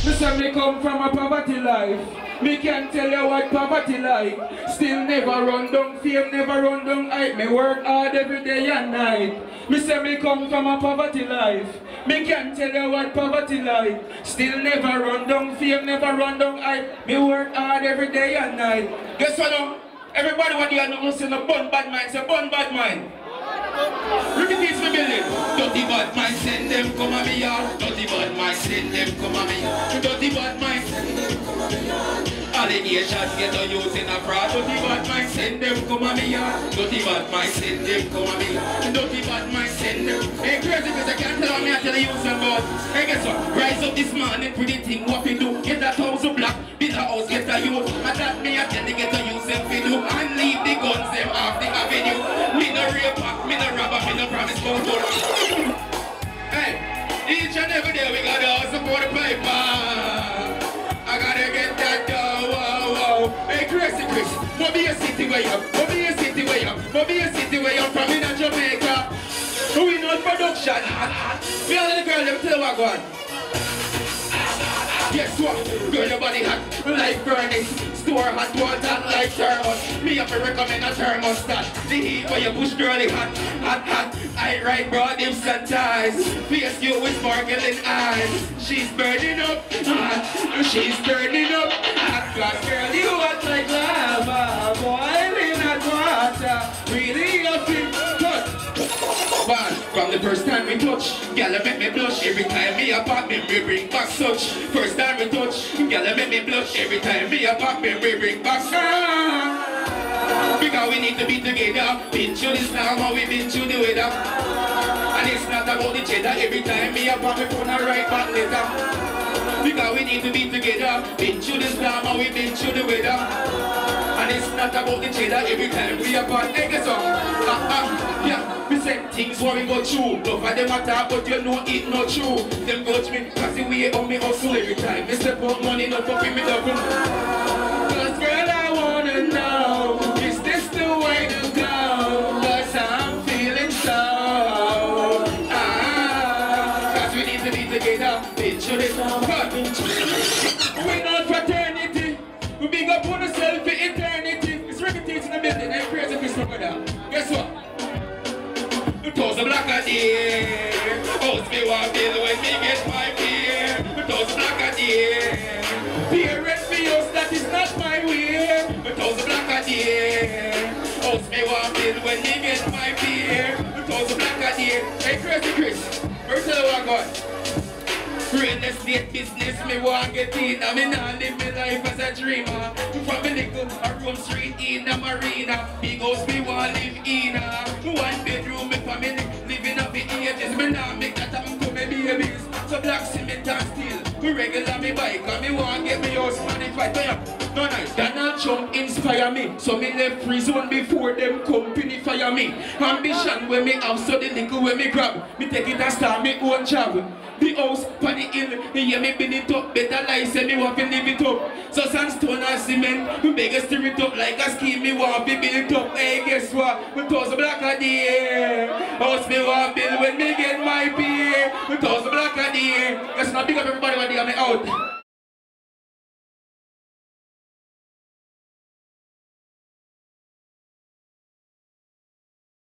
Me say me come from a poverty life. Me can tell you what poverty like. Still never run down fame, never run down hype. Me work hard every day and night. Me say me come from a poverty life. Me can tell you what poverty like. Still never run down fame, never run down hype. Me work hard every day and night. Guess what now? Everybody what you know say no bun bad mind, say bun bad mind. Repeat me building. Dirty bad mind, send them come on me yard. Dirty bad mind, send them come on me yard. Dirty bad mind, send them come on me yard. Allegations get a use in a fraud. Dirty bad mind, send them come on me yard. Dirty bad mind, send them come on me yard. Dirty bad mind, send them. Hey crazy because I can't tell me I tell you some about. Hey guess what? Rise up this morning, pretty thing what we do. Get that house of black, build a house, get a youth. And that me I tell you get a use them for do. And leave the guns them off the avenue. Me no rape, me no robber, me no promise control. Hey, each and every day we gotta hustle for the paper. I gotta get that dough, wow, wow. Hey, Crazy Chris, what be a city way up? What be a city way up? What be a city way up from in Jamaica? We not production. We are the girl, them tell what go on. Guess what? Girl, your body hot like furnace. Store hot water like thermos. Me have to recommend a thermostat. The heat for your bush girl is hot, hot, hot. I write broad hips and ties. Face you with sparkling eyes. She's burning up, hot. She's burning up, hot. God, girl, you hot like lava. Boiling hot water. Really up in touch. But from the first time we touch, girl, make me blush. Every time me a pop, me bring back such. First time we touch, girl, make me blush. Every time me a pop, me bring back such. Because we need to be together. Been through this now, how we been through the weather. And it's not about the cheddar. Every time me a pop, me phone a write back letter. Because we need to be together. Been through this now, how we been through the weather. And it's not about the cheddar. Every time we a pop, hey, guess what? Yeah. Me say things what we go through. Love for them attack, but you know it not true. Them judge me, cause the way on me hustle every time. Me step out money, not fucking me double. Cause girl, I wanna know, is this the way to go? Cause I'm feeling so. Cause we need to be together. Bitch, you this we not fraternity. We big up on ourselves for eternity. It's reputation in the building, ain't Crazy Chris, my brother. Guess what? Toes a black a day. House me want bill when me get my beer. Toes a black a day. Parents me house, that is not my way. Toes a black a day. House me want bill when me get my beer. Toes a black a day. Hey Crazy Chris, where's the one gone? Real estate business, me want get in. I me nah live my life as a dreamer. From me little a room street in a marina. Big house me want live in a. One bedroom me family living up the ages. Me nah make that happen to me babies. So black cement and steel. Me regular me bike and me want get me house modified. No nice. Donald Trump inspire me. So me left free zone before them company fire me. Ambition when me have so the little when me grab. Me take it and start me own travel. The house on the hill, me hear me build it up. Better life say me want to live it up. So sandstone and cement, me beg stir it up like a scheme. Me want to build it up. Hey, guess what? Me toss a black a day. House me want build when me get my pay. Me toss a black a day. Let's not big up everybody when they are me out.